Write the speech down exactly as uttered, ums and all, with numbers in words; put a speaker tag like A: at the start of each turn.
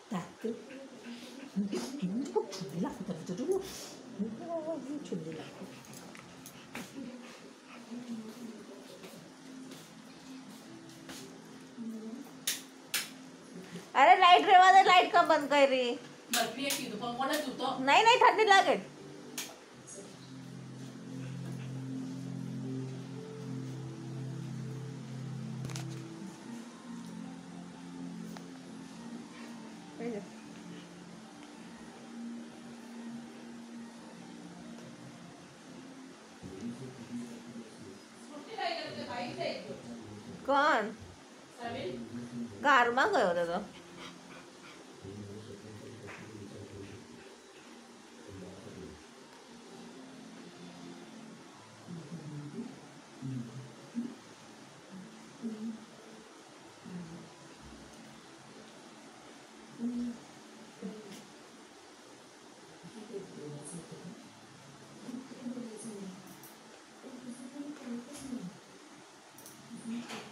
A: Tatu. Ini kok bilang tadi dulu. Cuma laku. अरे light रेवा दे, लाइट कब बंद कर रही? नहीं नहीं ठंडी लगे। कौन कार में गयो तो Mm-hmm.